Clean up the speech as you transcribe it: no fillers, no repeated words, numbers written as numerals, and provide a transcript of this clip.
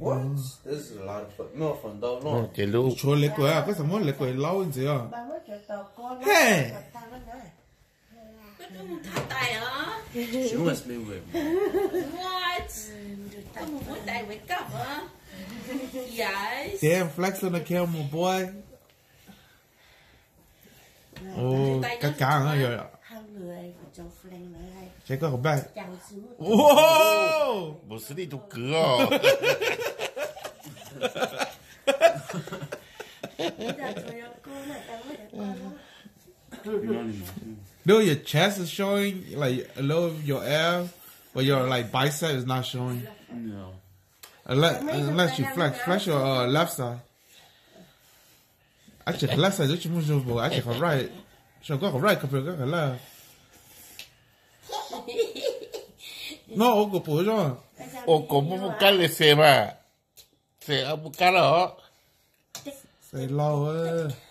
What? This is a lot of fun. No fun though. No. Cái lũ. Cho lấy quầy à, có sao muốn lấy quầy lâu như thế à? Hey. She must be with me. What? Come on, one day wake up, huh? Yes. Damn, flex on the camera, boy. Oh, cái càng á rồi. Check out her back. Whoa! 不是你都割哦。 No, your chest is showing, like a little of your ass, but your like bicep is not showing. No. Unless you flex your left side. Actually, left side, don't you move your actually right. So go right compared to left. No, go push on. O como buscarle se va. Se va a buscar, ¿no? Say low.